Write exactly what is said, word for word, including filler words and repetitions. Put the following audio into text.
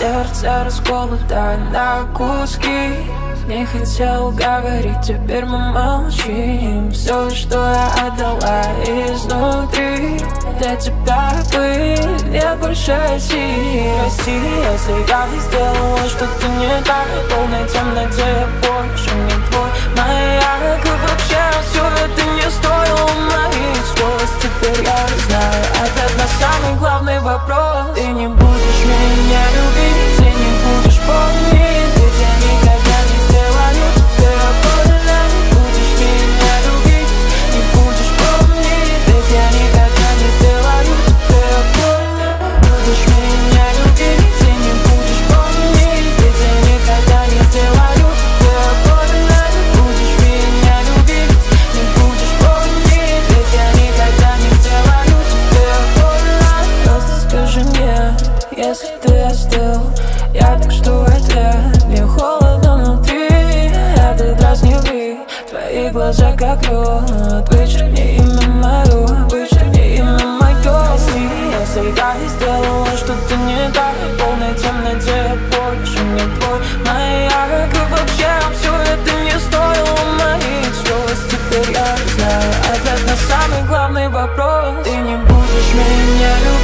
сердце расколото на куски. Не хотел говорить, теперь мы молчим. Все, что я отдала изнутри, для тебя быть нет больше сил. Прости, если я не сделала что-то не так. В полной темноте я больше не твой маяк. И вообще все это не стоило моих слез. Теперь я знаю ответ на самый главный вопрос. Ты не будешь меня любить, ты не будешь помнить, ведь я никогда не сделаю тебе больно. Будешь меня любить, не будешь помнить, ведь я никогда не сделаю тебе больно. Будешь меня любить, ты не будешь помнить, ведь я никогда не сделаю тебе больно. Будешь меня любить, не будешь помнить, ведь я никогда не сделаю тебе больно. Просто скажи мне, если ты остыл, я так что ответ. Мне холодно внутри, этот раз не ври. Твои глаза как лед, вычеркни имя мое, вычеркни имя мое. Если, если я не сделала что-то не так, в полной темноте я больше не твой маяк. И вообще все это не стоило моих слез. Теперь я знаю ответ на самый главный вопрос. Ты не будешь меня любить.